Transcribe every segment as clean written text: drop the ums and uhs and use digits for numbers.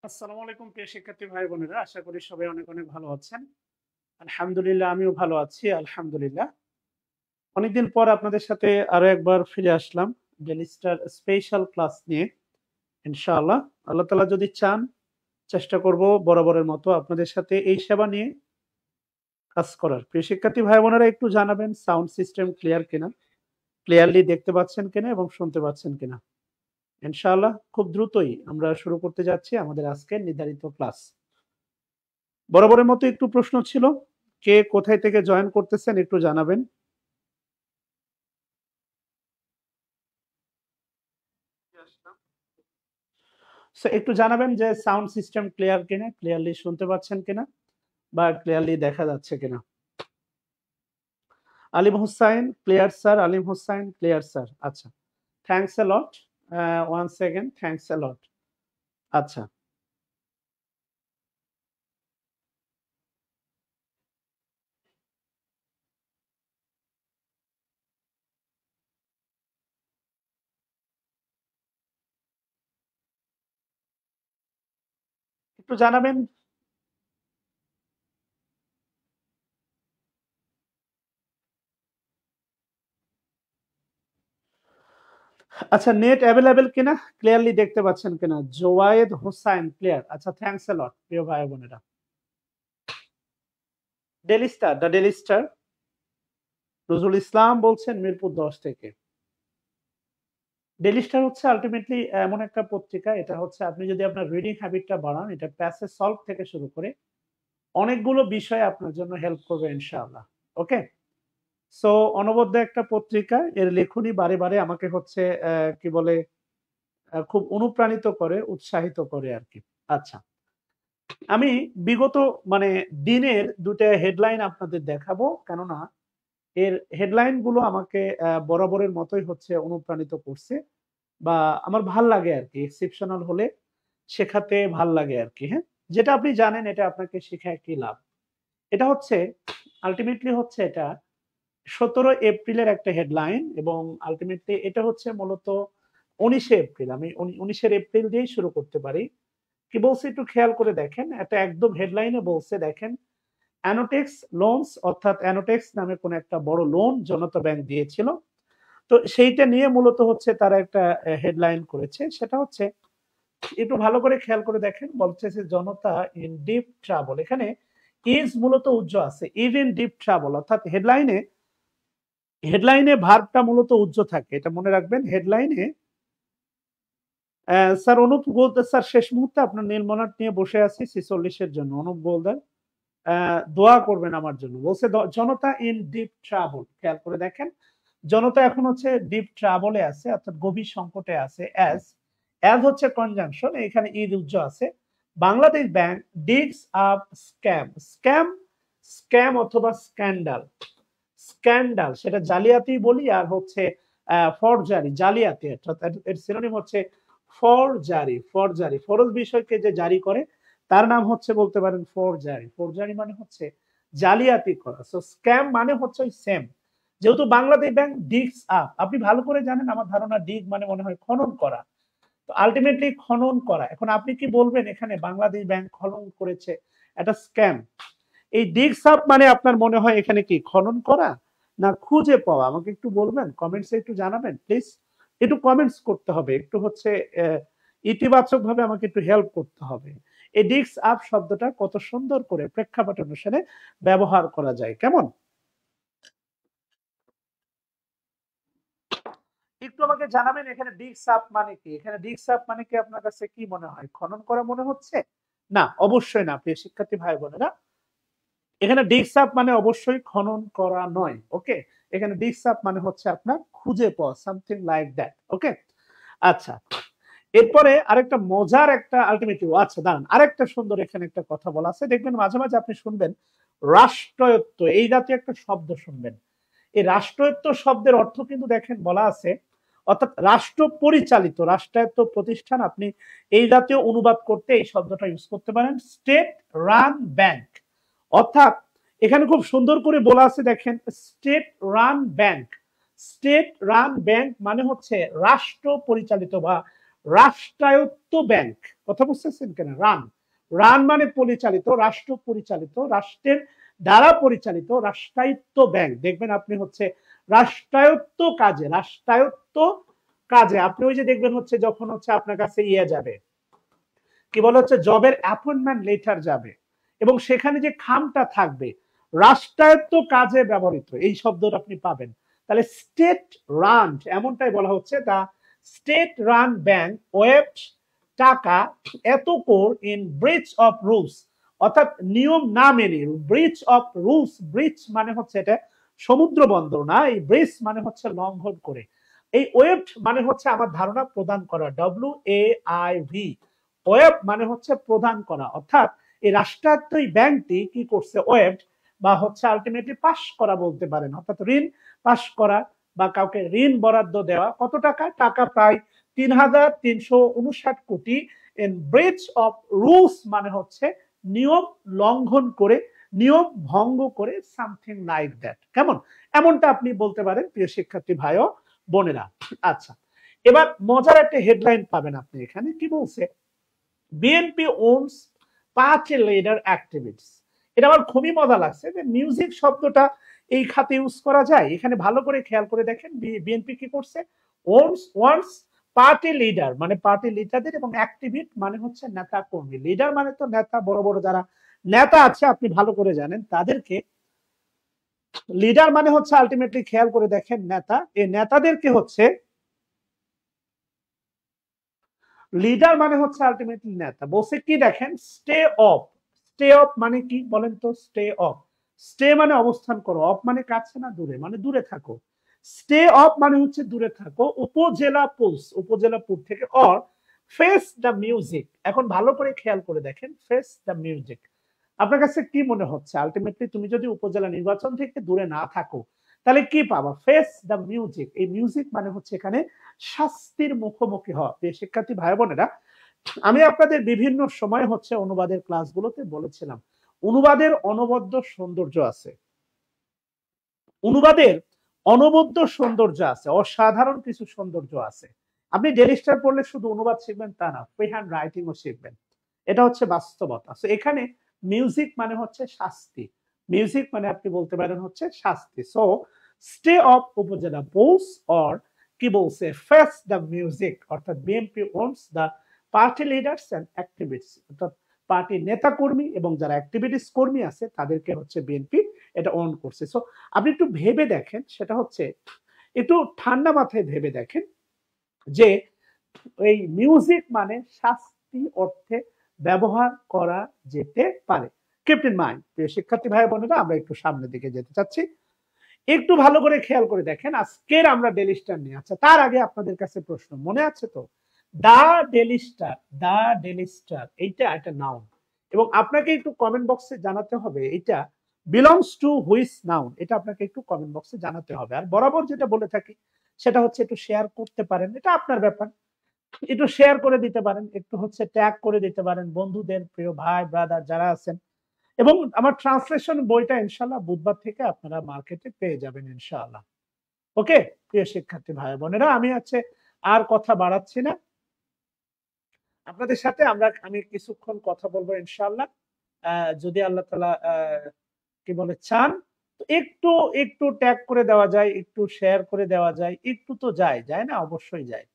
আসসালামু আলাইকুম প্রিয় শিক্ষার্থী ভাই বোনেরা, আশা করি সবাই অনেক অনেক ভালো আছেন। আলহামদুলিল্লাহ আমিও ভালো আছি আলহামদুলিল্লাহ। অনেকদিন পর আপনাদের সাথে আরো একবার ফিরে আসলাম ডেইলি স্টার স্পেশাল ক্লাস নিয়ে। ইনশাআল্লাহ আল্লাহ তাআলা যদি চান চেষ্টা করব বরাবরের মতো আপনাদের সাথে এই সেবা নিয়ে কাজ করার। প্রিয় শিক্ষার্থী ভাই বোনেরা একটু জানাবেন সাউন্ড সিস্টেম ক্লিয়ার কিনা, ক্লিয়ারলি দেখতে পাচ্ছেন কিনা এবং শুনতে পাচ্ছেন কিনা। ইনশাআল্লাহ খুব দ্রুতই আমরা শুরু করতে যাচ্ছি আমাদের আজকের নির্ধারিত ক্লাস। বরাবরের মতো একটু প্রশ্ন ছিল, কে কোথায় থেকে জয়েন করতেছেন একটু জানাবেন। সো একটু জানাবেন যে সাউন্ড সিস্টেম ক্লিয়ার কিনা, ক্লিয়ারলি শুনতে পাচ্ছেন কিনা বা ক্লিয়ারলি দেখা যাচ্ছে কিনা। Alim Hussain clear sir, Alim Hussain clear sir. আচ্ছা, thanks a lot. One second, thanks a lot. আচ্ছা, একটু জানাবেন। আচ্ছা, নেট অ্যাভেলেবেল কিনা, ক্লিয়ারলি দেখতে পাচ্ছেন কিনা। জোয়ায়েদ হোসাইন ক্লিয়ার। আচ্ছা, থ্যাঙ্কস এ লট প্রিয় ভাই বোনেরা। Daily Star, the Daily Star, Nazrul Islam বলছেন মিরপুর 10 থেকে। ডেইলি স্টার হচ্ছে আল্টিমেটলি এমন একটা পত্রিকা, এটা হচ্ছে আপনি যদি আপনার রিডিং হ্যাবিটটা বাড়ান, এটা প্যাসেজ সলভ থেকে শুরু করে অনেকগুলো বিষয় আপনার জন্য হেল্প করবে ইনশাআল্লাহ। ওকে? সো অনবদ্য একটা পত্রিকা, এর লেখনী বারে, বারে আমাকে হচ্ছে কি বলে খুব অনুপ্রাণিত করে, উৎসাহিত করে আরকি। আচ্ছা। আমি বিগত মানে দিনের ২ টা হেডলাইন আপনাদের দেখাবো। কেননা এর হেডলাইন গুলো আমাকে বরাবরের মতোই হচ্ছে অনুপ্রাণিত করছে। বা আমার ভাল লাগে আরকি। এক্সেপশনাল হলে শেখাতে ভাল লাগে আরকি, হ্যাঁ? যেটা আপনি জানেন এটা আপনাকে শিখায় কি লাভ? এটা হচ্ছে আল্টিমেটলি হচ্ছে এটা ১৭ এপ্রিলের একটা হেডলাইন এবং আল্টিমেটলি এটা হচ্ছে মূলত ১৯ এপ্রিল। আমি ১৯ এপ্রিল দিয়েই শুরু করতে পারি। কি বলছে একটু খেয়াল করে দেখেন। এটা একদম হেডলাইনে বলছে দেখেন, অ্যানোটেক্স লোনস অর্থাৎ অ্যানোটেক্স নামে কোন একটা বড় লোন জনতা ব্যাংক দিয়েছিল। তো সেইটা নিয়ে মূলত হচ্ছে তারা একটা হেডলাইন করেছে। সেটা হচ্ছে একটু ভালো করে খেয়াল করে দেখেন, বলছে যে জনতা ইন ডিপ ট্রাবল। এখানে ইজ মূলত উজ্জ্ব আছে। ইজ ইন ডিপ ট্রাবল অর্থাৎ হেডলাইনে ভার্বটা মূলত উজ্জ্ব থাকে। এটা মনে রাখবেন। হেডলাইনে স্যার অনুপ গোলদার স্যার শেষ মুহূর্তে আপনার নীল মনাট নিয়ে বসে আছি 46 এর জন্য। অনুপ গোলদার দোয়া করবেন আমার জন্য। বলছে জনতা ইন ডিপ ট্রাবল। খেয়াল করে দেখেন। জনতা এখন হচ্ছে ডিপ ট্রাবলে আছে অর্থাৎ গভীর সংকটে আছে। অ্যাজ হচ্ছে কনজাংশন, এখানে ঈদ উজ্জ্ব আছে। Bangladesh bank digs up scam. Scam অথবা স্ক্যান্ডাল। স্ক্যান্ডাল সেটা জালিয়াতি বলি, আর হচ্ছে ফরজারি জালিয়াতি অর্থাৎ এর সিনোনিম হচ্ছে ফরজারি। ফরজারি ফরজ বিষয়কে যে জারি করে তার নাম হচ্ছে বলতে পারেন ফরজারি। ফরজারি মানে হচ্ছে জালিয়াতি করা। সো স্ক্যাম মানে হচ্ছে ওই সেম। যেহেতু বাংলাদেশ ব্যাংক ডিগস আপ, আপনি ভালো করে জানেন, আমার ধারণা ডিগ মানে মনে হয় খনন করা। তো আলটিমেটলি খনন করা। এখন আপনি কি বলবেন এখানে বাংলাদেশ ব্যাংক খনন করেছে, এটা স্ক্যাম। এই ডিগস আপ মানে আপনার মনে হয় এখানে কি খনন করা না খুঁজে পাওয়া? আমাকে একটু বলবেন, কমেন্টসে একটু জানাবেন প্লিজ। একটু কমেন্টস করতে হবে, একটু হচ্ছে ইতিবাচক ভাবে আমাকে একটু হেল্প করতে হবে। এই ডিগস আপ শব্দটা কত সুন্দর করে প্রেক্ষাপট অনুসারে ব্যবহার করা যায়, কেমন? একটু আমাকে জানাবেন এখানে ডিগস আপ মানে কি? এখানে ডিগস আপ মানে কি আপনার কাছে কি মনে হয়? খনন করা মনে হচ্ছে? না, অবশ্যই না প্রিয় শিক্ষার্থী ভাই বোনেরা। এখানে ডিগস আপ মানে অবশ্যই খনন করা নয়। ওকে? এখানে ডিগস আপ মানে হচ্ছে আপনার খুঁজে পাওয়া, সামথিং লাইক দ্যাট। ওকে? আচ্ছা। এরপরে আরেকটা মজার একটা আল্টিমেটিভ। আচ্ছা দাঁড়ান, আরেকটা সুন্দর এখানে একটা কথা বলা আছে। দেখবেন মাঝে, মাঝে আপনি শুনবেন রাষ্ট্রায়ত্ত এই জাতীয় একটা শব্দ শুনবেন। এই রাষ্ট্রায়ত্ত শব্দের অর্থ কিন্তু দেখেন বলা আছে অর্থাৎ রাষ্ট্র পরিচালিত, রাষ্ট্রায়ত্ত প্রতিষ্ঠান। আপনি এই জাতীয় অনুবাদ করতে এই শব্দটা ইউজ করতে পারেন, স্টেট রান ব্যাংক। অর্থাৎ এখানে খুব সুন্দর করে বলা আছে দেখেন, state run bank. State run bank মানে হচ্ছে রাষ্ট্র পরিচালিত বা রাষ্ট্রায়ত্ত ব্যাংক, কথা বুঝতেছেন কেন? রান, রান মানে পরিচালিত, রাষ্ট্র পরিচালিত, রাষ্ট্রের দ্বারা পরিচালিত রাষ্ট্রায়ত্ত ব্যাংক। দেখবেন আপনি হচ্ছে রাষ্ট্রায়ত্ত কাজে, রাষ্ট্রায়ত্ত কাজে আপনি ওই যে দেখবেন হচ্ছে যখন হচ্ছে আপনার কাছে ইয়ে যাবে, কি বলে হচ্ছে জবের অ্যাপয়েন্টমেন্ট লেটার যাবে এবং সেখানে যে খামটা থাকবে রাষ্ট্রায়ত্ত কাজে ব্যবহৃত, এই শব্দটা আপনি পাবেন। তাহলে স্টেট রান, এমনটাই বলা হচ্ছে the state run bank waived taka এত কোর ইন ব্রিচ অফ রুলস, অর্থাৎ নিয়ম না মেনে, ব্রিচ অফ রুলস, ব্রিচ মানে হচ্ছে এটা সমুদ্র বন্দর না, এই ব্রিচ মানে হচ্ছে লঙ্ঘন করে। এই ওয়েবড মানে হচ্ছে আমার ধারণা প্রদান করা, WAIV, ওয়েব মানে হচ্ছে প্রদান করা, অর্থাৎ এই রাষ্ট্রায়ত্ত এই ব্যাংকটি কি করছে, ওয়েব বা হচ্ছে আলটিমেটলি পাস করা বলতে পারেন, অর্থাৎ ঋণ পাস করা বা কাউকে ঋণ বরাদ্দ দেওয়া। কত টাকা? টাকা প্রায় 3,359 কোটি ইন ব্রিচ অফ রুলস মানে হচ্ছে নিয়ম লঙ্ঘন করে, নিয়ম ভঙ্গ করে, সামথিং লাইক দ্যাট। কেমন? এমনটা আপনি বলতে পারেন প্রিয় শিক্ষার্থী ভাই ও বোনেরা। আচ্ছা, এবার মজার একটা হেডলাইন পাবেন আপনি এখানে, কি বলছে, BNP owns party leader activities. এটা আমার খুবই মজা লাগছে যে মিউজিক শব্দটা এই খাতে ইউজ করা যায়। এখানে ভালো করে খেয়াল করে দেখেন, বিএনপি কি করছে, ওয়ান্স পার্টি লিডার মানে পার্টি লিডারদের, এবং অ্যাক্টিভিট মানে হচ্ছে নেতা কর্মী। লিডার মানে তো নেতা, বড় বড় যারা নেতা আছে আপনি ভালো করে জানেন তাদেরকে, লিডার মানে হচ্ছে আলটিমেটলি খেয়াল করে দেখেন নেতা, এই নেতাদেরকে হচ্ছে, লিডার মানে হচ্ছে আলটিমেটলি নেতা। বলছে কি দেখেন, স্টে অফ, স্টে অফ মানে কি বলেন তো? স্টে অফ, স্টে মানে অবস্থান করো, অফ মানে কাছে না দূরে, মানে দূরে থাকো। স্টে অফ মানে হচ্ছে দূরে থাকো উপজেলা পুলস, উপজেলাপুর থেকে, অর ফেস দ্য মিউজিক। এখন ভালো করে খেয়াল করে দেখেন, ফেস দ্য মিউজিক আপনার কাছে কি মনে হচ্ছে? আলটিমেটলি তুমি যদি উপজেলা নির্বাচন থেকে দূরে না থাকো তাহলে কি পাবা? Face the music. এই মিউজিক মানে হচ্ছে এখানে শাস্তির মুখোমুখি হওয়া। শিক্ষার্থী ভাই বোনেরা, আমি আপনাদের বিভিন্ন সময় হচ্ছে অনুবাদের ক্লাসগুলোতে বলেছিলাম, অনুবাদের অনবদ্য সৌন্দর্য আছে, অনুবাদের অনবদ্য সৌন্দর্য আছে, অসাধারণ কিছু সৌন্দর্য আছে। আপনি ডেইলি স্টার পড়লে শুধু অনুবাদ শিখবেন তা না, ফ্রি হ্যান্ড রাইটিংও শিখবেন। এটা হচ্ছে বাস্তবতা। সো এখানে মিউজিক মানে হচ্ছে শাস্তি, মিউজিক মানে আপনি বলতে পারেন হচ্ছে শাস্তি। So stay of upazila polls, or কি বলছে, ফেস দ্য মিউজিক, অর্থাৎ BNP owns the party leaders and activist, অর্থাৎ পার্টির নেতা কর্মী এবং যারা অ্যাক্টিভিটিস কর্মী আছে তাদেরকে হচ্ছে বিএনপি এটা অন করছে। সো আপনি একটু ভেবে দেখেন, সেটা হচ্ছে একটু ঠান্ডা মাথায় ভেবে দেখেন যে এই মিউজিক মানে শাস্তি অর্থে ব্যবহার করা যেতে পারে। কিপ ইন মাইন্ড প্রিয় শিক্ষার্থী ভাই বোনেরা, আমরা একটু সামনের দিকে যেতে চাচ্ছি, একটু ভালো করে খেয়াল করে দেখেন আজকের আমরা ডেইলি স্টার নিয়ে। আচ্ছা, তার আগে আপনাদের কাছে প্রশ্ন, মনে আছে তো the Daily Star, the Daily Star এইটা একটা নাউন, এবং আপনাকে একটু কমেন্ট বক্সে জানাতে হবে এটা বিলংস টু হুইচ নাউন, এটা আপনাকে একটু কমেন্ট বক্সে জানাতে হবে। আর বরাবর যেটা বলে থাকি সেটা হচ্ছে একটু শেয়ার করতে পারেন, এটা আপনার ব্যাপার, একটু শেয়ার করে দিতে পারেন, একটু হচ্ছে ট্যাগ করে দিতে পারেন বন্ধুদের, প্রিয় ভাই ব্রাদার যারা আছেন। এবং আমার ট্রান্সলেশন বইটা ইনশাল্লাহ বুধবার থেকে আপনারা মার্কেটে পেয়ে যাবেন ইনশাআল্লাহ। ওকে প্রিয় শিক্ষার্থী ভাই বোনেরা, আমি হচ্ছে আর কথা বাড়াচ্ছি না, আপনাদের সাথে আমি কিছুক্ষণ কথা বলবো ইনশাআল্লাহ, যদি আল্লাহ তাআলা কি বলে চান। তো একটু একটু ট্যাগ করে দেওয়া যায়, একটু শেয়ার করে দেওয়া যায়, একটু তো যায় না? অবশ্যই যায়,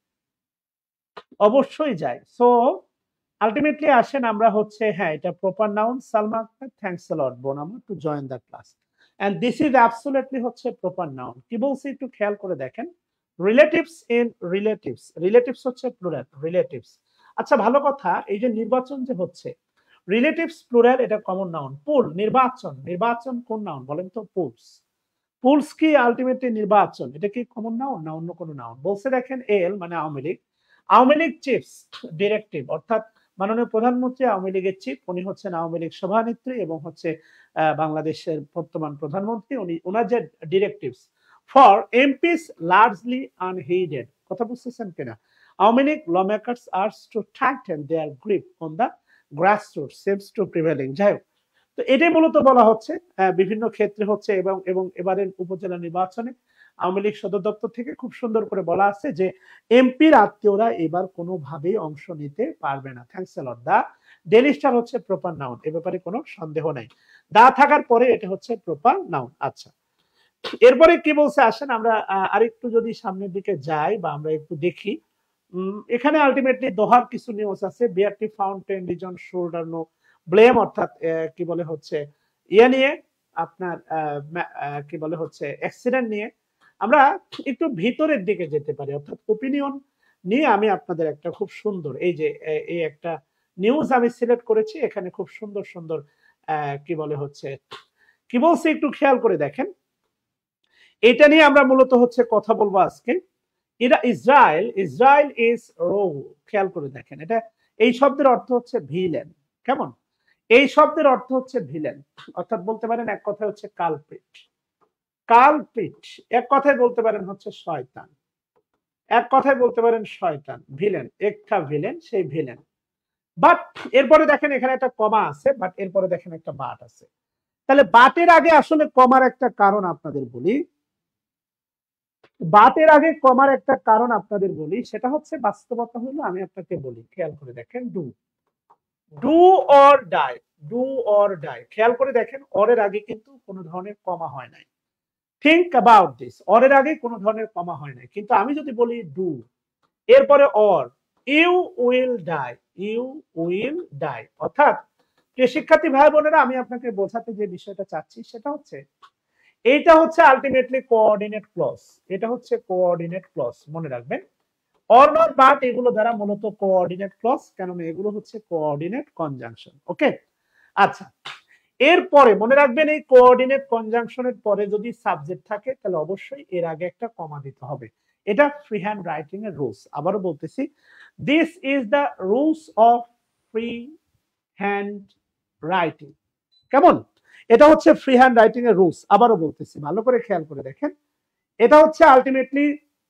অবশ্যই যায়। সো আলটিমেটলি আসেন আমরা হচ্ছে, হ্যাঁ এটা proper noun. Salma Akter, thanks a lot বোন আমার to join the class, and this is absolutely হচ্ছে প্রপার নাউন। কি বলছি একটু খেয়াল করে দেখেন, রিলেটিভস ইন রিলেটিভস, রিলেটিভস হচ্ছে প্লুরাল, রিলেটিভস। আচ্ছা ভালো কথা, এই যে নির্বাচন যে হচ্ছে, রিলেটিভস প্লুরাল, এটা কমন নাউন। পুল নির্বাচন, নির্বাচন কোন নাউন বলেন তো? পুলস, পুলস কি আলটিমেটলি নির্বাচন, এটা কি কমন নাউন না অন্য কোনো নাউন? বলছে দেখেন এল মানে আওয়ামী লীগ, আওয়ামী লীগ চিফস ডিরেক্টিভ, অর্থাৎ মাননীয় প্রধানমন্ত্রী আওয়ামী লীগের চিফ, উনি হচ্ছেন আওয়ামী লীগ সভানেত্রী এবং হচ্ছে বাংলাদেশের বর্তমান প্রধানমন্ত্রী, উনি ওনার যে directives for MPs largely unheeded, কথা বুঝতেছেন কিনা? Awami League lawmakers urged to tighten their grip on the grassroots seems to prevailing. যাই হোক, তো এটাই মূলত বলা হচ্ছে বিভিন্ন ক্ষেত্রে হচ্ছে, এবং এবং এবারের উপজেলা নির্বাচনে আওয়ামী লীগ সদর দপ্তর থেকে খুব সুন্দর করে বলা আছে যে এমপির আত্মীয়রা এবার কোনোভাবেই অংশ নিতে পারবে না। Thanks a lot. The Daily Star হচ্ছে প্রপার নাউন, এ ব্যাপারে কোনো সন্দেহ নাই। দা থাকার পরে এটা হচ্ছে প্রপার নাউন। আচ্ছা, এরপরে কি বলছে আসেন আমরা আরেকটু যদি সামনের দিকে যাই বা আমরা একটু দেখি। এখানে আলটিমেটলি দোহার কিছু নিউজ আছে। BRT fountain reason shoulder no blame, অর্থাৎ কি বলে হচ্ছে ইয়ে নিয়ে আপনার কি বলে হচ্ছে অ্যাক্সিডেন্ট নিয়ে। আমরা একটু ভিতরের দিকে যেতে পারি, অর্থাৎ ওপিনিয়ন নিয়ে আমি আপনাদের একটা খুব সুন্দর এই যে এই একটা নিউজ আমি সিলেক্ট করেছি। এখানে খুব সুন্দর সুন্দর কি বলে হচ্ছে কি বলছে একটু খেয়াল করে দেখেন। এটা নিয়ে আমরা মূলত হচ্ছে কথা বলবো আজকে। এটা ইসরায়েল ইজ রো, খেয়াল করে দেখেন। এটা এই শব্দের অর্থ হচ্ছে ভিলেন। কেমন? এই শব্দের অর্থ হচ্ছে ভিলেন, অর্থাৎ বলতে পারেন এক কথায় হচ্ছে কালপ্রিট। কালপ্রিট এক কথায় বলতে পারেন হচ্ছে শয়তান, এক কথায় বলতে পারেন শয়তান, ভিলেন, একটা ভিলেন, সেই ভিলেন। বাট এরপরে দেখেন এখানে একটা কমা আছে, বাট এরপরে দেখেন একটা বাট আছে। তাহলে বাটের আগে আসলে কমার একটা কারণ আপনাদের বলি। বাটের আগে কমার একটা কারণ আপনাদের বলি, সেটা হচ্ছে বাস্তবতা হলো, আমি আপনাকে বলি, খেয়াল করে দেখেন, do do or die, do or die. খেয়াল করে দেখেন অরের আগে কিন্তু কোনো ধরনের কমা হয় নাই। থিঙ্ক অ্যাবাউট দিস, অরের আগে কোনো ধরনের কমা হয় নাই। কিন্তু আমি যদি বলি ডু এরপরে or, you will die, you will die. অর্থাৎ শিক্ষার্থী ভাই বোনেরা, আমি আপনাকে বোঝাতে যে বিষয়টা চাচ্ছি সেটা হচ্ছে এইটা হচ্ছে আলটিমেটলি কোঅর্ডিনেট ক্লজ। এটা হচ্ছে কোঅর্ডিনেট ক্লজ, মনে রাখবেন। অর নট বাট এগুলো দ্বারা মূলত কোঅর্ডিনেট ক্লজ, কেননা এগুলো হচ্ছে কোঅর্ডিনেট কনজাংশন। ওকে, আচ্ছা, এরপরে মনে রাখবেন এই কোঅর্ডিনেট কনজাংশনের পরে যদি সাবজেক্ট থাকে তাহলে অবশ্যই এর আগে একটা কমা দিতে হবে। এটা ফ্রি হ্যান্ড রাইটিং এর রুলস। আবারও বলতেছি, this is the rules of free hand writing. কেমন? এটা হচ্ছে ফ্রি হ্যান্ড রাইটিং এর রুলস। আবারও বলতেছি, ভালো করে খেয়াল করে দেখেন। এটা হচ্ছে আলটিমেটলি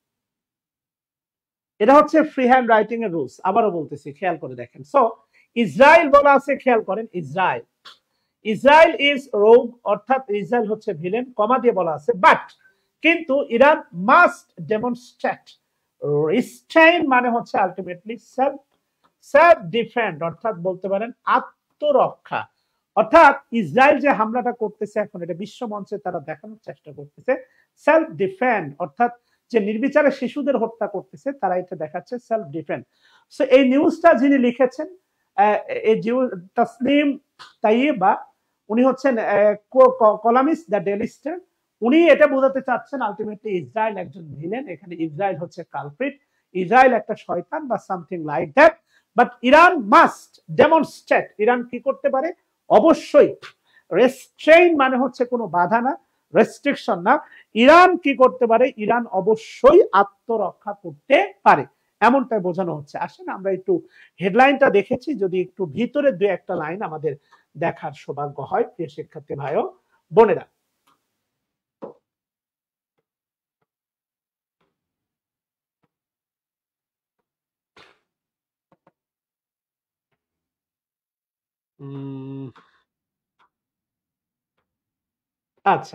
এটা হচ্ছে ফ্রি হ্যান্ড রাইটিং এর রুলস। আবারও বলতেছি, খেয়াল করে দেখেন। সো ইসরায়েল বলা আছে, খেয়াল করেন, ইসরায়েল, ইসরায়েল ইজ রোগ, অর্থাৎ ইসরায়েল হচ্ছে ভিলেন, কমা দিয়ে বলা আছে। বাট কিন্তু ইরান মাস্ট ডেমনস্ট্রেট রিস্ট্রেইন, মানে হচ্ছে আলটিমেটলি সেলফ সেলফ ডিফেন্ড, অর্থাৎ বলতে পারেন আত্মরক্ষা। অর্থাৎ ইসরায়েল যে হামলাটা করতেছে এখন, এটা বিশ্ব মঞ্চে তারা দেখানোর চেষ্টা করতেছে সেলফ ডিফেন্ড, অর্থাৎ যে নির্বিচারে শিশুদের হত্যা করতেছে তারা এটা দেখাচ্ছে সেলফ ডিফেন্ড। সো এই নিউজটা যিনি লিখেছেন তাসনিম তাইয়েবা, উনি হচ্ছেন কলামিস্ট দ্য ডেইলি স্টার। উনি এটা বোঝাতে চাচ্ছেন আলটিমেটলি ইসরায়েল একজন ভিলেন, এখানে ইসরায়েল হচ্ছে কালপ্রিট, ইসরায়েল একটা শয়তান বা something like that. But Iran must demonstrate, Iran কি করতে পারে? অবশ্যই রেস্ট্রেইন, মানে হচ্ছে কোনো বাধা না, রেস্ট্রিকশন না। ইরান কি করতে পারে? ইরান অবশ্যই আত্মরক্ষা করতে পারে, এমনটাই বোঝানো হচ্ছে। আসেন আমরা একটু হেডলাইনটা দেখেছি, যদি একটু ভিতরে দু একটা লাইন আমাদের দেখার সৌভাগ্য হয়, প্রিয় শিক্ষার্থী ভাই ও বোনেরা। আচ্ছা,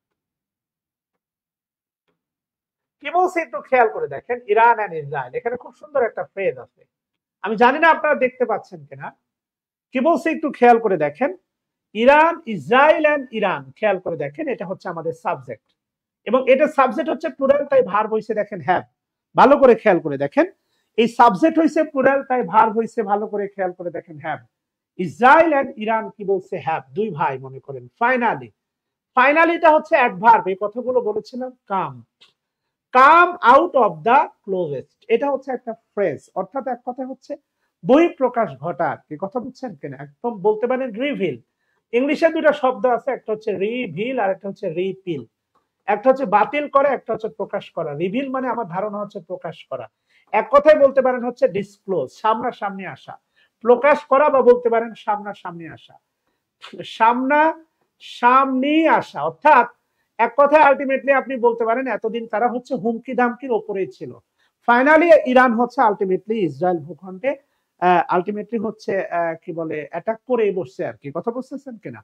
কি বলছে একটু খেয়াল করে দেখেন। ইরান এন্ড ইসরায়েল, এখানে খুব সুন্দর একটা ফ্রেজ আছে, আমি জানি না আপনারা দেখতে পাচ্ছেন কিনা। কি বলছে একটু খেয়াল করে দেখেন। ইরান, ইসরায়েল এন্ড ইরান, খেয়াল করে দেখেন, এটা হচ্ছে আমাদের সাবজেক্ট, এবং এটা সাবজেক্ট হচ্ছে প্লুরাল, তাই ভার্ব হইছে দেখেন হ্যাভ। ভালো করে খেয়াল করে দেখেন, এই সাবজেক্ট হইছে প্লুরাল, তাই ভার্ব হইছে, ভালো করে খেয়াল করে দেখেন, হ্যাভ। ইসরায়েল এন্ড ইরান কি বলছে? হ্যাভ, দুই ভাই মনে করেন। ফাইনালি, ফাইনালিটা হচ্ছে অ্যাডভার্ব, এই কথাগুলো বলেছিলাম। Come, come out of the closest, এটা হচ্ছে একটা ফ্রেজ, অর্থাৎ এক কথা হচ্ছে বহিঃপ্রকাশ ঘটা। কি কথা বুঝছেন কিনা? একদম বলতে পারেন রিভিল। ইংলিশে দুটো শব্দ আছে, একটা হচ্ছে রিভিল আর একটা হচ্ছে রিপিল। একটা হচ্ছে বাতিল করা, একটা হচ্ছে প্রকাশ করা। রিভিল মানে আমার ধারণা হচ্ছে প্রকাশ করা। এক কথায় বলতে পারেন হচ্ছে ডিসক্লোজ, সামনাসামনি আসা। প্রকাশ করা বা বলতে পারেন সামনাসামনি আসা, সামনা সামনি আসা। অর্থাৎ এক কথায় আলটিমেটলি আপনি বলতে পারেন এতদিন তারা হচ্ছে হুমকি ধামকির ওপরেই ছিল। ফাইনালি ইরান হচ্ছে আলটিমেটলি ইসরায়েল ভূখণ্ডে আলটিমেটলি হচ্ছে কি বলে অ্যাটাক করে বসছে আর কি। কথা বুঝতেছেন কিনা?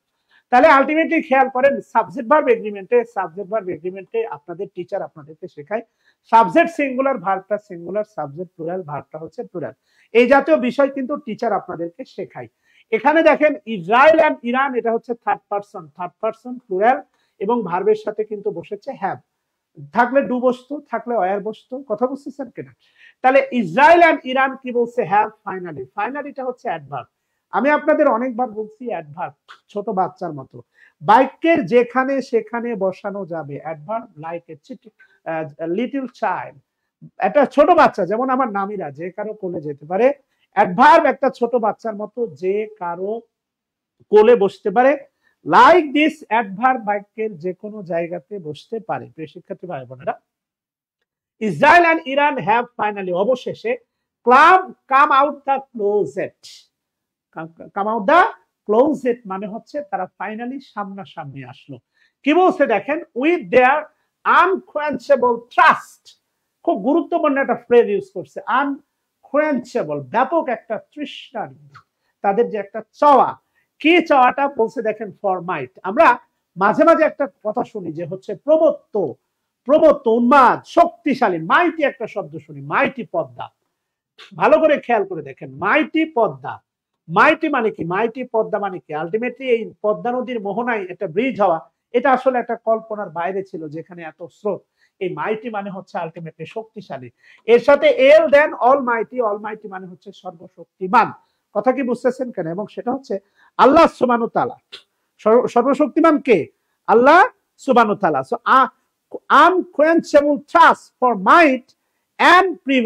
তাহলে আলটিমেটলি খেয়াল করেন সাবজেক্ট ভার্ব এগ্রিমেন্টে আপনাদের টিচার আপনাদেরকে শেখায় সাবজেক্ট সিঙ্গুলার, ভার্বটা সিঙ্গুলার, সাবজেক্ট প্লুরাল, ভার্বটা হচ্ছে প্লুরাল। এই জাতীয় বিষয় কিন্তু টিচার আপনাদেরকে শেখায়। এখানে দেখেন ইসরায়েল এন্ড ইরান, এটা হচ্ছে থার্ড পারসন প্লুরাল এবং ভার্বের সাথে কিন্তু বসেছে হ্যাভ। থাকলে ডু বসতো, থাকলে ওয়ার বসতো। কথা বুঝতেছেন কিনা? তাহলে ইসরায়েল এন্ড ইরান কি বলছে? হ্যাভ ফাইনালিটা হচ্ছে অ্যাডভার্ব। আমি আপনাদের অনেকবার বলছি অ্যাডভার্ব ছোট বাচ্চার মতো, বাক্যের যেখানে সেখানে বসানো যাবে adverb, like a little child, একটা ছোট বাচ্চা, যেমন আমার নামিরা যে কারো কোলে যেতে পারে। অ্যাডভার্ব একটা ছোট বাচ্চার মতো যে কারো কোলে বসতে পারে। লাইক দিস অ্যাডভার্ব বাক্যের যে কোনো জায়গাতে বসতে পারে। প্রিয় শিক্ষার্থী ভাই বোনেরা, Israel and Iran have finally, অবশেষে, come out the closet. Come out the closet মানে হচ্ছে তারা ফাইনালি সামনাসামনি আসলো। কি বলছে দেখেন, উইথ দেয়ার আনকোয়েঞ্চেবল ট্রাস্ট। খুব গুরুত্বপূর্ণ একটা ফ্রেজ ইউজ করছে, আনকোয়েঞ্চেবল, ব্যাপক একটা তৃষ্ণা, তাদের যে একটা চাওয়া। কি চাওয়াটা বলছে দেখেন, ফর মাইট। আমরা মাঝে মাঝে একটা কথা শুনি যে হচ্ছে প্রবত্ত, উন্মাদ, শক্তিশালী, মাইটি একটা শব্দ শুনি, মাইটি পদ্মা। ভালো করে খেয়াল করে দেখেন, মাইটি পদ্মা, মাইটি মানে কি, মাইটি পদ্মা মানে কি? আলটিমেটলি এই পদ্মা নদীর মোহনায় একটা ব্রিজ হওয়া, এটা আসলে একটা কল্পনার বাইরে ছিল যেখানে এত স্রোত। এই মাইটি মানে হচ্ছে আলটিমেটলি শক্তিশালী। এর সাথে এল দেন অল মাইটি মানে হচ্ছে সর্বশক্তিমান। কথা কি বুঝতেছেন কেন? এবং সেটা হচ্ছে আল্লাহ সুবহানাহু ওয়া তাআলা। সর্বশক্তিমান কে? আল্লাহ সুবহানাহু ওয়া তাআলা। So unquenchable thirst for might and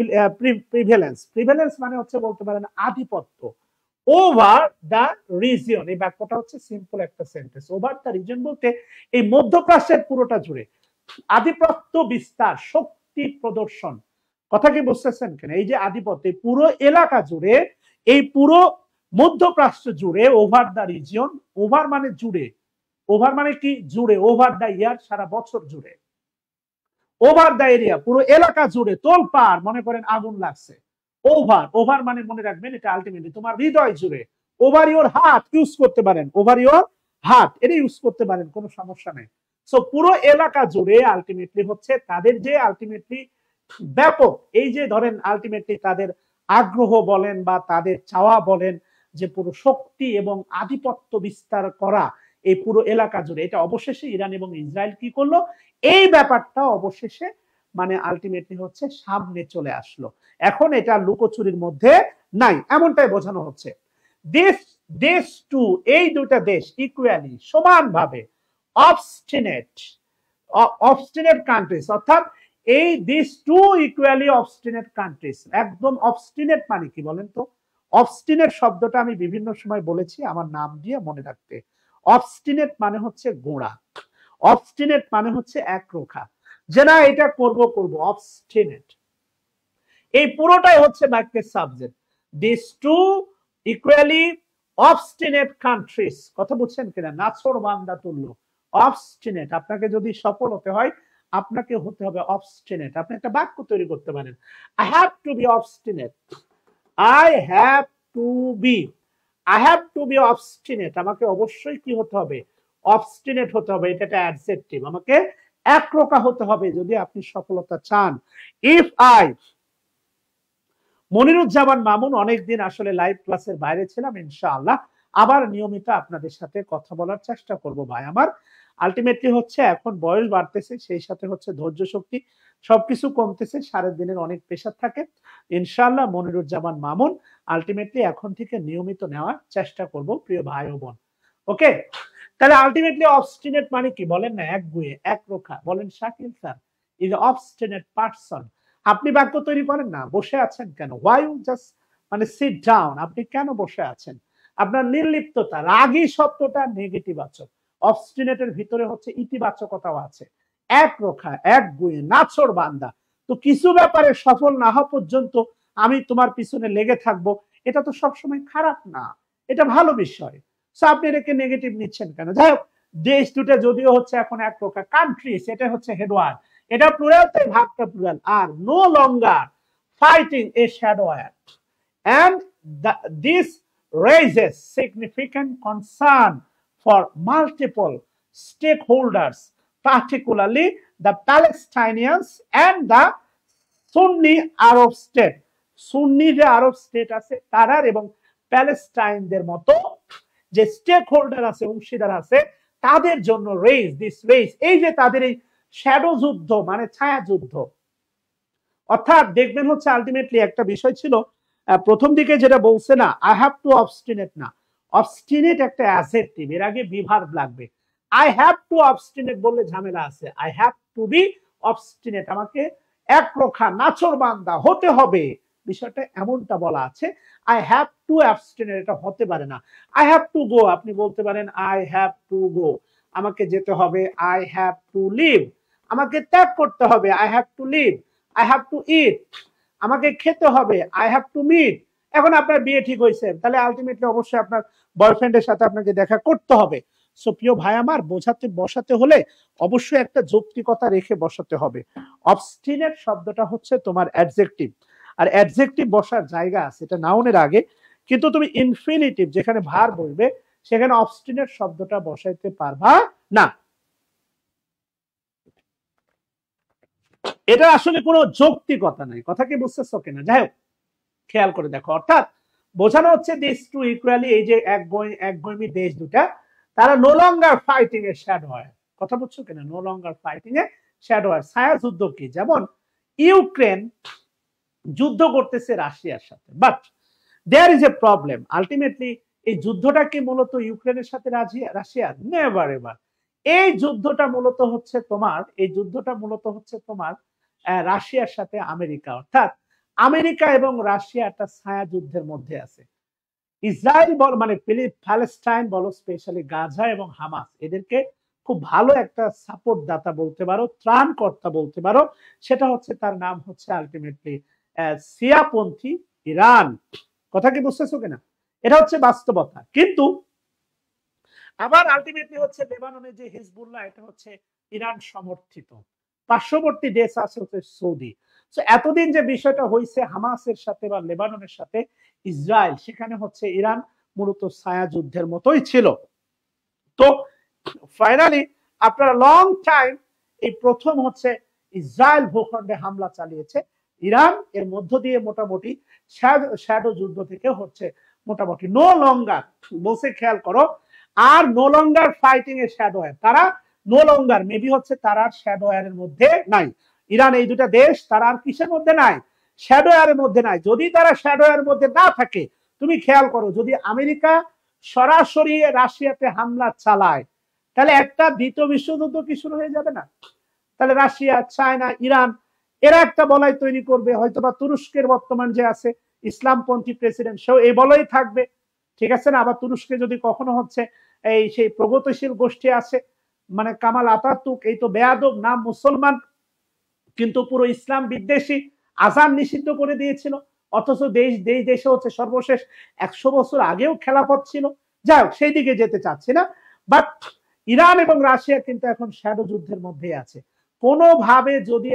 prevalence মানে হচ্ছে বলতে পারেন আধিপত্য, ওভার দ্য রিজিয়ন। এই বাক্যটা হচ্ছে সিম্পল একটা সেন্টেন্স। ওভার দ্য রিজিয়ন বলতে এই মধ্যপ্রাচ্যের পুরোটা জুড়ে আধিপত্য বিস্তার, শক্তি প্রদর্শন। কথা কি বুঝতেছেন কেন? এই যে আধিপত্য পুরো এলাকা জুড়ে, এই পুরো মধ্যপ্রাচ্য জুড়ে, ওভার দ্য রিজিয়ন, ওভার মানে জুড়ে, ওভার মানে কি? জুড়ে, ওভার দ্য ইয়ার সারা বছর জুড়ে, ওভার দ্য এরিয়া পুরো এলাকা জুড়ে, তোলপাড়, মনে করেন আগুন লাগছে। ওভার মানে মনে রাখবেন এটা আলটিমেটলি তোমার হৃদয় জুড়ে। ওভার ইওর হার্ট ইউজ করতে পারেন, ওভার ইওর হার্ট এটা ইউজ করতে পারেন, কোনো সমস্যা নেই। সো পুরো এলাকা জুড়ে আলটিমেটলি হচ্ছে তাদের যে আলটিমেটলি ব্যাপক, এই যে ধরেন আলটিমেটলি তাদের আগ্রহ বলেন বা তাদের চাওয়া বলেন, যে পুরো শক্তি এবং আধিপত্য বিস্তার করা এই পুরো এলাকা জুড়ে, এটা অবশেষে ইরান এবং ইসরায়েল কি করলো? এই ব্যাপারটা অবশেষে মানে আলটিমেটলি হচ্ছে সামনে চলে আসলো। এখন এটা লুকোচুরির মধ্যে নাই, এমনটাই বোঝানো হচ্ছে। দিস টু, এই দুইটা দেশ, ইকুয়ালি, সমানভাবে, অবস্টিনেট কান্ট্রিজ, অর্থাৎ এই this two equally obstinate countries. একদম অবস্টিনেট মানে কি বলেন তো? অবস্টিনেট শব্দটা আমি বিভিন্ন সময় বলেছি আমার নাম দিয়ে মনে রাখতে। অবস্টিনেট মানে হচ্ছে গোড়া, অবস্টিনেট মানে হচ্ছে একরোখা, যে না এটা করব। অবস্টিনেট, এই পুরোটাই হচ্ছে বাক্যের subject. This two equally obstinate countries. কথা বুঝছেন কিনা? নাছোড় বান্দা তুল্য, অবস্টিনেট। আপনাকে যদি সফল হতে হয় আপনাকে হতে হবে অবস্টিনেট। আপনি একটা বাক্য তৈরি করতে পারেন, I have to be obstinate, I have to be obstinate. আমাকে অবশ্যই কি হতে হবে? অবস্টিনেট হতে হবে। এটা একটা অ্যাডজেক্টিভ, আমাকে একরোখা হতে হবে যদি আপনি সফলতা চান। ইফ আই, মনিরুজ্জামান মামুন, অনেকদিন আসলে লাইভ ক্লাসের বাইরে ছিলাম, ইনশাআল্লাহ আবার নিয়মিত আপনাদের সাথে কথা বলার চেষ্টা করব ভাই আমার। আলটিমেটলি হচ্ছে এখন বয়স বাড়তেছে, সেই সাথে হচ্ছে ধৈর্য শক্তি সবকিছু কমতেছে, সারা দিনের অনেক প্রেশার থাকে। ইনশাআল্লাহ মনিরুজ্জামান মামুন আলটিমেটলি এখন থেকে নিয়মিত নেওয়ার চেষ্টা করব প্রিয় ভাই ও বোন। ওকে, তাহলে আলটিমেটলি অবস্টিনেট মানে কি বলেন না? একগুঁয়ে, একরোখা। বলেন Shakil sir, is obstinate person. আপনি বাক্য তৈরি করেন না, বসে আছেন কেন? হোয়াই ইউ জাস্ট মানে সিট ডাউন, আপনি কেন বসে আছেন? আপনার নির্লিপ্ততা, রাগী শব্দটা নেগেটিবাচক, অবস্টিনেটের ভিতরে হচ্ছে ইতিবাচকতাও আছে। একরোখা, একগুঁয়ে, নাছোড় বান্দা। তো কিছু ব্যাপারে সফল না হওয়া পর্যন্ত আমি তোমার পিছনে লেগে থাকবো, এটা তো সবসময় খারাপ না, এটা ভালো বিষয়। আপনি এটাকে নেগেটিভ নিচ্ছেন কেন? যাই হোক, দেশ দুটো যদিও হচ্ছে এখন একরোখা, কান্ট্রিজ এটা হচ্ছে হেডওয়ার্ড, এটা প্লুরাল, তাই ভাগটা plural. Are no longer fighting a shadow war, and this raises significant concern for multiple stakeholders, particularly the Palestinians and the Sunni Arab state. Sunni যে আরব স্টেট আছে তারার এবং প্যালেস্টাইনদের মতো যে স্টেক হোল্ডার আছে, অংশীদার আছে, তাদের জন্য এই যে তাদের এই শ্যাডো যুদ্ধ মানে ছায়া যুদ্ধ, অর্থাৎ দেখবেন হচ্ছে আলটিমেটলি একটা বিষয় ছিল প্রথম দিকে যেটা বলছে না, আই হ্যাভ টু অবস্টিনেট, না অবস্টিনেট একটা অ্যাডজেক্টিভ, এর আগে বিভার্ব লাগবে। আই হ্যাভ টু অবস্টিনেট বললে ঝামেলা আছে, I have to be obstinate, আমাকে একরোখা নাছোড়বান্দা হতে হবে, বিষয়টা এমনটা বলা আছে। আই হ্যাভ টু অ্যাবস্টিনেট এটা হতে পারে না। আই হ্যাভ টু গো, আপনি বলতে পারেন আই হ্যাভ টু গো, আমাকে যেতে হবে, আই হ্যাভ টু লিভ, আমাকে ত্যাগ করতে হবে, I have to leave, I have to eat, আমাকে খেতে হবে, আই হ্যাভ টু মিট। এখন আপনার বিয়ে ঠিক হয়েছে, তাহলে আলটিমেটলি অবশ্যই আপনার বয়ফ্রেন্ডের সাথে আপনাকে দেখা করতে হবে। সো প্রিয় ভাই আমার, বসাতে হলে অবশ্যই একটা যৌক্তিকতা রেখে বসাতে হবে। অবস্টিনেট শব্দটা হচ্ছে তোমার অ্যাডজেক্টিভ, আর অ্যাডজেক্টিভ বসার জায়গা আছে এটা নাউনের আগে, কিন্তু তুমি ইনফিনিটিভ যেখানে ভার বলবে সেখানে অবস্টিনেট শব্দটা বসাইতে পারবা না। এটা আসলে কোনো যৌক্তিকতা নাই, কথা কি বুঝতেছো কিনা? যাই হোক, খেয়াল করে দেখো, অর্থাৎ বোঝানো হচ্ছে দিস টু ইকুয়ালি, এই যে একগোয়মি দেশ দুটা, তারা no longer fighting a shadow হয়, কথা বুঝছো কিনা? No longer fighting a shadow হয়। ছায়া যুদ্ধ কি? যেমন ইউক্রেন যুদ্ধ করতেছে রাশিয়ার সাথে, but there is a problem. Ultimately এই যুদ্ধটা কি মূলত ইউক্রেনের সাথে রাশিয়া? Never ever. এই যুদ্ধটা মূলত হচ্ছে তোমার রাশিয়ার সাথে আমেরিকা, অর্থাৎ আমেরিকা এবং রাশিয়া একটা ছায়া যুদ্ধের মধ্যে আছে। ইসরায়েল বল মানে প্যালেস্টাইন বলো, স্পেশালি গাজা এবং হামাস, এদেরকে খুব ভালো একটা সাপোর্ট দাতা বলতে পারো, ত্রাণকর্তা বলতে পারো, সেটা হচ্ছে তার নাম হচ্ছে আলটিমেটলি শিয়াপন্থী ইরান। কথা কি বুঝতেছো কিনা? এটা হচ্ছে বাস্তবতা। কিন্তু আবার আলটিমেটলি হচ্ছে লেবাননের যে হিজবুল্লাহ, এটা হচ্ছে ইরান সমর্থিত। পার্শ্ববর্তী দেশ আছে হচ্ছে সৌদি। তো এতদিন যে বিষয়টা হয়েছে হামাসের সাথে বা লেবাননের সাথে ইসরায়েল, সেখানে হচ্ছে ইরান মূলত ছায়া যুদ্ধের মতোই ছিল। তো ফাইনালি আপনার লং টাইম এই প্রথম হচ্ছে ইসরায়েল ভূখণ্ডে হামলা চালিয়েছে ইরান, এর মধ্য দিয়ে মোটামুটি শ্যাডো যুদ্ধ থেকে হচ্ছে মোটামুটি নো লঙ্গার বলছে, খেয়াল করো, are no longer fighting a shadow war, তারা নো লঙ্গার মেবি হচ্ছে তারা শ্যাডো ওয়্যারের মধ্যে নাই। ইরান এই দুটা দেশ তারা আর কিসের মধ্যে নাই? শ্যাডো ওয়্যারের মধ্যে নাই। যদি তারা শ্যাডো ওয়্যারের মধ্যে না থাকে, তুমি খেয়াল করো, যদি আমেরিকা সরাসরি রাশিয়াতে হামলা চালায়, তাহলে একটা দ্বিতীয় বিশ্বযুদ্ধ কি শুরু হয়ে যাবে না? তাহলে রাশিয়া, চায়না, ইরান এরা একটা বলয় তৈরি করবে, হয়তোবা তুরস্কের বর্তমান যে আছে ইসলামপন্থী প্রেসিডেন্ট, সেও এই বলয় থাকবে, ঠিক আছে না? আবার তুরস্কে যদি কখনো হচ্ছে এই সেই প্রগতিশীল গোষ্ঠী আছে, মানে কামাল আতাতুর্ক, এই তো বেয়াদব নাম মুসলমান, কিন্তু পুরো ইসলাম বিদ্বেষী, আজান নিষিদ্ধ করে দিয়েছিল, অথচ দেশে হচ্ছে সর্বশেষ 100 বছর আগেও খেলাফত ছিল। যাই হোক, সেই দিকে যেতে চাচ্ছি না, বাট ইরান এবং রাশিয়া কিন্তু এখন শ্যাডো যুদ্ধের মধ্যে আছে। কোনোভাবে যদি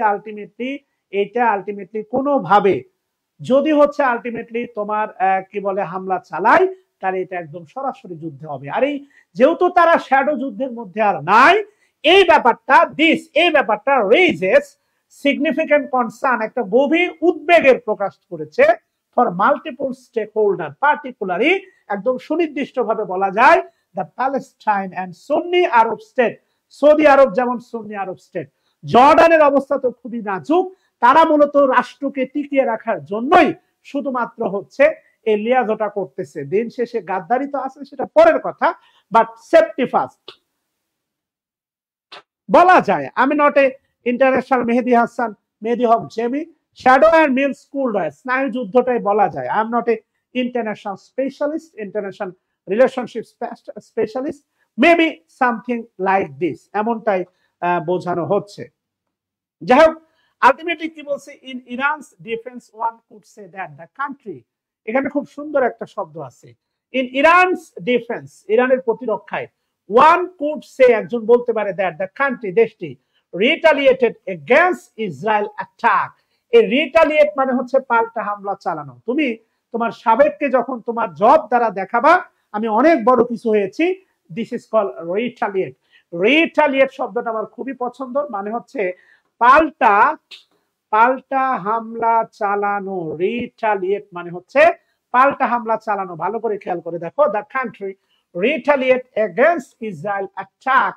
কোনোভাবে যদি হচ্ছে আলটিমেটলি তোমার কি বলে হামলা চালায়, তাহলে এটা একদম সরাসরি যুদ্ধ হবে। আর এই যেহেতু তারা শ্যাডো যুদ্ধের মধ্যে আর নাই, এই ব্যাপারটা রেইজেস সিগনিফিক্যান্ট কনসার্ন, একটা গভীর উদ্বেগের প্রকাশ করেছে for multiple stakeholder, particularly একদম সুনির্দিষ্টভাবে বলা যায় the Palestine and Sunni Arab state, সৌদি আরব যেমন সুন্নি আরব স্টেট। জর্ডানের অবস্থা তো খুবই নাজুক, তারা মূলত রাষ্ট্রকে টিকিয়ে রাখার জন্যই শুধুমাত্র হচ্ছে এই লিয়াজোটা করতেছে। দিন শেষে গাদ্দারি তো আছে, সেটা পরের কথা, বাট সেফটি ফার্স্ট বলা যায়। আমি নট এ ইন্টারন্যাশনাল মেহেদি হক জেমি, শ্যাডো অ্যান্ড মিল স্কুল রয়, স্নায়ু যুদ্ধটাই বলা যায়। I am not a international specialist, international relationship specialist, maybe something like this, এমনটাই বোঝানো হচ্ছে। যাই হোক, আলটিমেটলি কি বলছে, in Iran's defence one could say that the country, এখানে খুব সুন্দর একটা শব্দ আছে, ইন ইরানস ডিফেন্স, ইরানের প্রতিরক্ষায়, ওয়ান কুড সে, একজন বলতে পারে, দ্যাট দ্য কান্ট্রি, দেশটি, রিটালিয়েটেড এগেইনস্ট ইসরায়েল অ্যাটাক। এই রিটালিয়েট মানে হচ্ছে পাল্টা হামলা চালানো। তুমি তোমার সাবেককে যখন তোমার জব দ্বারা দেখাবা আমি অনেক বড় কিছু হয়েছি, this is call retaliate. Retaliate শব্দটা আমার খুবই পছন্দ, মানে হচ্ছে পাল্টা পাল্টা হামলা চালানো। রিটালিয়েট মানে হচ্ছে পাল্টা হামলা চালানো। ভালো করে খেয়াল করে দেখো, the country retaliate against Israel attack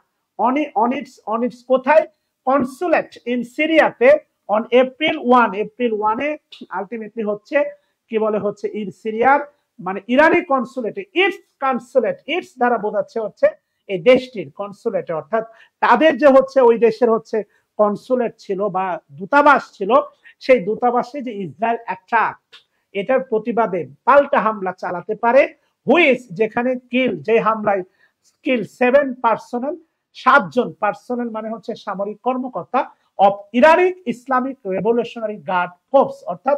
on its কোথায়, কনসুলেট ইন সিরিয়াতে অন এপ্রিল 1, এপ্রিল 1-এ আলটিমেটলি হচ্ছে কি বলে হচ্ছে ইন সিরিয়ার মানে ইরানি কনসুলেটে, ইটস কনসুলেট, ইটস দ্বারা বোঝাচ্ছে হচ্ছে এই দেশটির কনসুলেটে, অর্থাৎ তাদের যে হচ্ছে ওই দেশের হচ্ছে কনসুলেট ছিল বা দূতাবাস ছিল, সেই দূতাবাসে যে ইসরায়েল অ্যাটাক এটার প্রতিবাদে পাল্টা হামলা চালাতে পারে, হুইচ যেখানে কিল যে হামলায় কিল 7 পার্সোনাল, 7 জন পার্সোনাল মানে হচ্ছে সামরিক কর্মকর্তা of Iranic Islamic revolutionary guard force, অর্থাৎ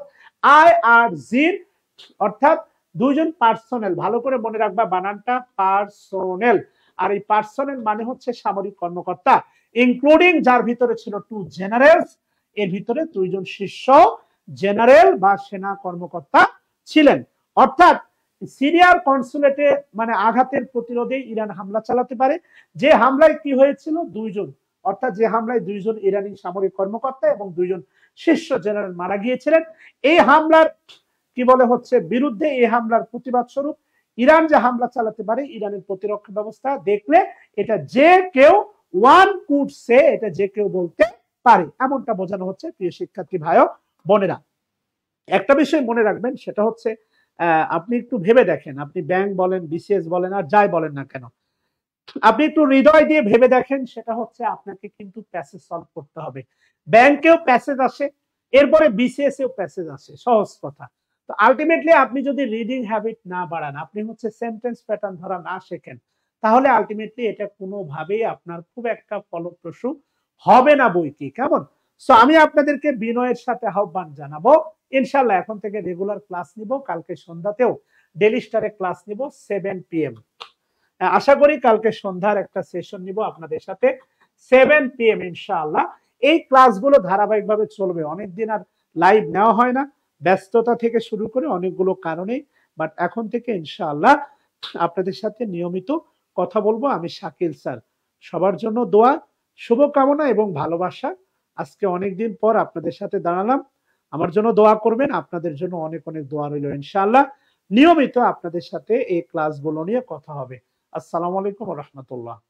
আইআরজির, অর্থাৎ 2 জন পার্সোনাল। ভালো করে মনে রাখবা বানানটা, পার্সোনাল। আর এই পার্সোনাল মানে হচ্ছে সামরিক কর্মকর্তা, ইনক্লুডিং যার ভিতরে ছিল 2 জেনারেলস, এর ভিতরে 2 জন শীর্ষ জেনারেল বা সেনা কর্মকর্তা ছিলেন। অর্থাৎ সিরিয়ার কনসুলেটে মানে আঘাতের প্রতিরোধে ইরান হামলা চালাতে পারে। যে হামলায় কি হয়েছিল, 2 জন, অর্থাৎ যে হামলায় 2 জন ইরানি সামরিক কর্মকর্তা এবং 2 জন শীর্ষ জেনারেল মারা গিয়েছিলেন। এই হামলার কি বলে হচ্ছে বিরুদ্ধে, এই হামলার প্রতিবাদ স্বরূপ ইরান যে হামলা চালাতে পারে, ইরানের প্রতিরক্ষা ব্যবস্থা দেখলে এটা যে কেউ ওয়ান কুড সে, এটা যে কেউ বলতে পারে, এমনটা বোঝানো হচ্ছে। প্রিয় শিক্ষার্থী ভাই বোনেরা, একটা বিষয় মনে রাখবেন, সেটা হচ্ছে আপনি একটু ভেবে দেখেন, আপনি ব্যাংক বলেন, বিসিএস বলেন, আর যাই বলেন না কেন, আপনি একটু হৃদয় দিয়ে ভেবে দেখেন, সেটা হচ্ছে আপনাকে কিন্তু প্যাসেজ সলভ করতে হবে। ব্যাংকেও প্যাসেজ আসে, এরপরে বিসিএস এও প্যাসেজ আসে, সহজ কথা। তো আলটিমেটলি আপনি যদি রিডিং হ্যাবিট না বাড়ান, আপনি হচ্ছে সেন্টেন্স প্যাটার্ন ধরা না শেখেন, তাহলে আলটিমেটলি এটা কোনোভাবেই আপনার খুব একটা ফলপ্রসূ হবে না বই কি, কেমন? সো আমি আপনাদেরকে বিনয়ের সাথে আহ্বান জানাবো, ইনশাল্লাহ এখন থেকে রেগুলার ক্লাস নিব, কালকে সন্ধ্যাতেও ডেইলি স্টারে ক্লাস নিব 7 PM। আশা করি কালকে সন্ধ্যার একটা সেশন নিব আপনাদের সাথে 7 PM ইনশাআল্লাহ। এই ক্লাসগুলো ধারাবাহিকভাবে চলবে, অনেকদিন আর লাইভ নেওয়া হয় না, ব্যস্ততা থেকে শুরু করে অনেকগুলো কারণে, বাট এখন থেকে ইনশাআল্লাহ আপনাদের সাথে নিয়মিত কথা বলবো আমি, শাকিল স্যার। সবার জন্য দোয়া, শুভকামনা এবং ভালোবাসা। আজকে অনেকদিন পর আপনাদের সাথে দাঁড়ালাম, আমার জন্য দোয়া করবেন, আপনাদের জন্য অনেক অনেক দোয়া রইল ইনশাআল্লাহ। নিয়মিত আপনাদের সাথে এই ক্লাসগুলো নিয়ে কথা হবে। আসসালামু আলাইকুম ওয়া রাহমাতুল্লাহ।